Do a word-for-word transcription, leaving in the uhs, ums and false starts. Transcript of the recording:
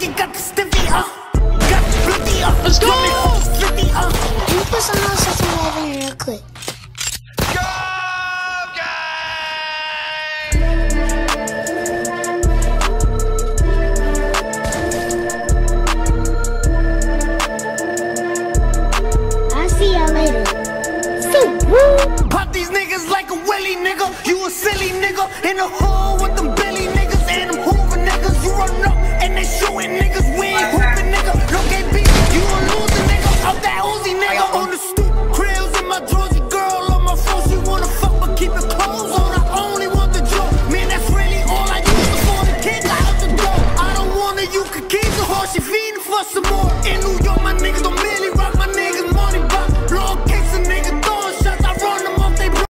nigga got the stiffy, uh. Got the flippy, uh. Let's go! Flippy, uh. Can you put some else that's in here real quick? I'll see y'all later. See, woo! Pop these niggas like a willy nigga. You a silly nigga in the hole with them Billy niggas and them Hoover niggas. You run up and they shooting niggas with